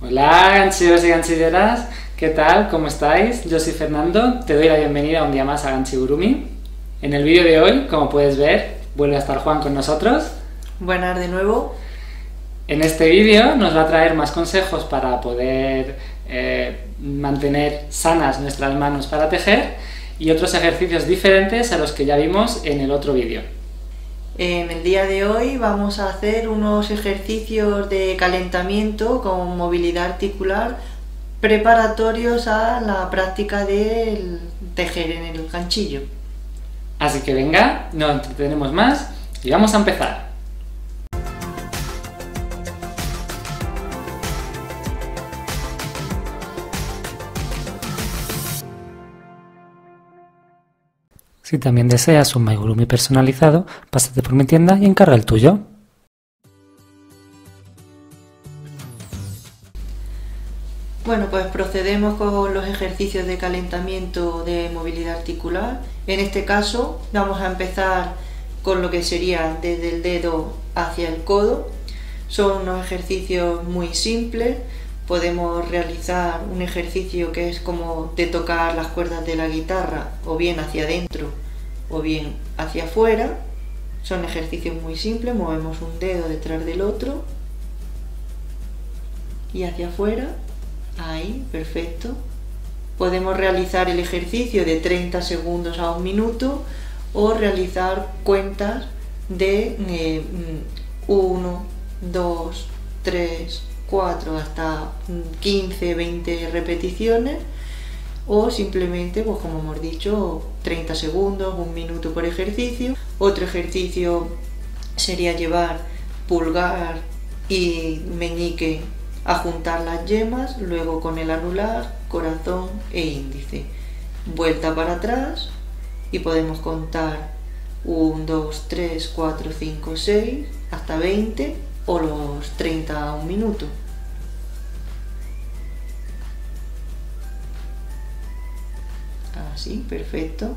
Hola ganchillos y ganchilleras, ¿qué tal? ¿Cómo estáis? Yo soy Fernando, te doy la bienvenida un día más a Ganchigurumi. En el vídeo de hoy, como puedes ver, vuelve a estar Juan con nosotros. Buenas de nuevo. En este vídeo nos va a traer más consejos para poder mantener sanas nuestras manos para tejer y otros ejercicios diferentes a los que ya vimos en el otro vídeo. En el día de hoy vamos a hacer unos ejercicios de calentamiento con movilidad articular preparatorios a la práctica del tejer en el ganchillo. Así que venga, no entretenemos más y vamos a empezar. Si también deseas un amigurumi personalizado, pásate por mi tienda y encarga el tuyo. Bueno, pues procedemos con los ejercicios de calentamiento de movilidad articular. En este caso vamos a empezar con lo que sería desde el dedo hacia el codo. Son unos ejercicios muy simples. Podemos realizar un ejercicio que es como de tocar las cuerdas de la guitarra, o bien hacia adentro o bien hacia afuera. Son ejercicios muy simples, movemos un dedo detrás del otro y hacia afuera. Ahí, perfecto. Podemos realizar el ejercicio de 30 segundos a 1 minuto o realizar cuentas de 1, 2, 3, 4 hasta 15, 20 repeticiones, o simplemente, pues como hemos dicho, 30 segundos, 1 minuto por ejercicio. Otro ejercicio sería llevar pulgar y meñique a juntar las yemas, luego con el anular, corazón e índice. Vuelta para atrás y podemos contar 1, 2, 3, 4, 5, 6 hasta 20 o los 30 a 1 minuto. Así, perfecto.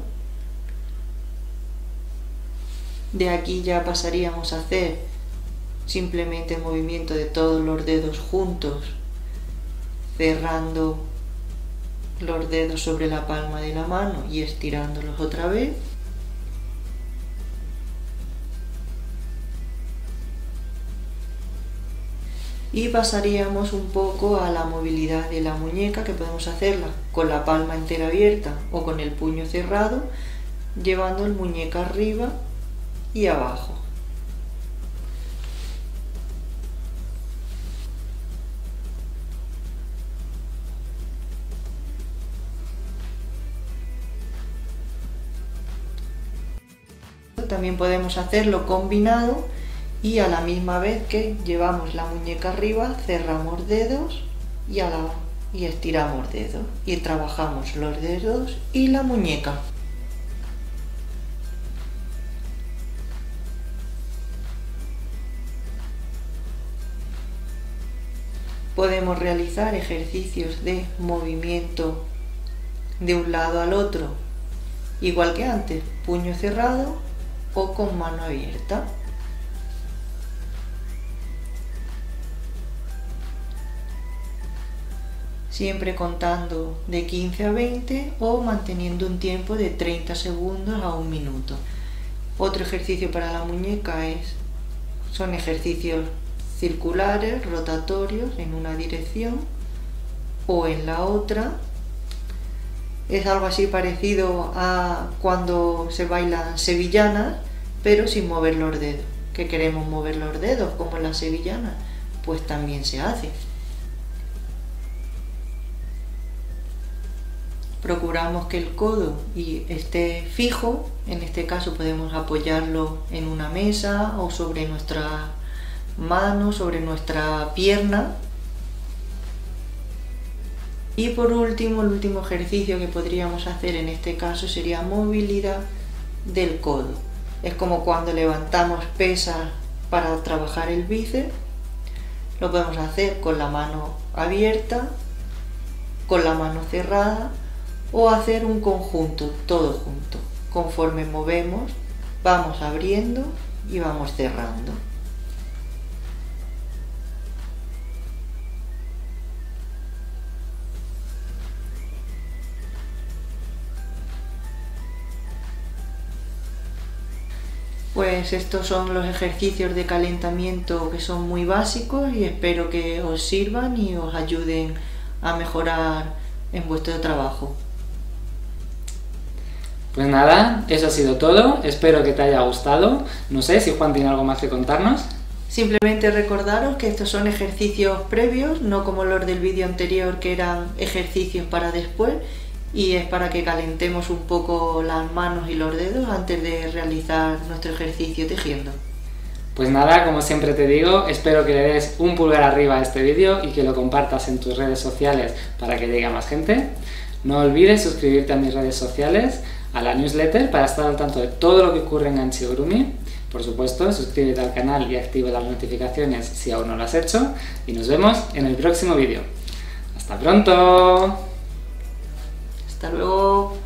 De aquí ya pasaríamos a hacer simplemente el movimiento de todos los dedos juntos, cerrando los dedos sobre la palma de la mano y estirándolos otra vez. Y pasaríamos un poco a la movilidad de la muñeca, que podemos hacerla con la palma entera abierta o con el puño cerrado, llevando el muñeco arriba y abajo. También podemos hacerlo combinado y a la misma vez que llevamos la muñeca arriba, cerramos dedos y estiramos dedos y trabajamos los dedos y la muñeca. Podemos realizar ejercicios de movimiento de un lado al otro, igual que antes, puño cerrado o con mano abierta. Siempre contando de 15 a 20 o manteniendo un tiempo de 30 segundos a 1 minuto. Otro ejercicio para la muñeca son ejercicios circulares, rotatorios en una dirección o en la otra. Es algo así parecido a cuando se bailan sevillanas, pero sin mover los dedos. Que queremos mover los dedos como en las sevillanas, pues también se hace. Procuramos que el codo esté fijo. En este caso podemos apoyarlo en una mesa o sobre nuestra mano, sobre nuestra pierna. Y por último, el último ejercicio que podríamos hacer en este caso sería movilidad del codo. Es como cuando levantamos pesas para trabajar el bíceps. Lo podemos hacer con la mano abierta, con la mano cerrada, o hacer un conjunto, todo junto. Conforme movemos, vamos abriendo y vamos cerrando. Pues estos son los ejercicios de calentamiento que son muy básicos y espero que os sirvan y os ayuden a mejorar en vuestro trabajo. Pues nada, eso ha sido todo, espero que te haya gustado. No sé si Juan tiene algo más que contarnos. Simplemente recordaros que estos son ejercicios previos, no como los del vídeo anterior que eran ejercicios para después, y es para que calentemos un poco las manos y los dedos antes de realizar nuestro ejercicio tejiendo. Pues nada, como siempre te digo, espero que le des un pulgar arriba a este vídeo y que lo compartas en tus redes sociales para que llegue a más gente. No olvides suscribirte a mis redes sociales, a la newsletter, para estar al tanto de todo lo que ocurre en Anchigurumi. Por supuesto, suscríbete al canal y activa las notificaciones si aún no lo has hecho. Y nos vemos en el próximo vídeo. ¡Hasta pronto! Hasta luego.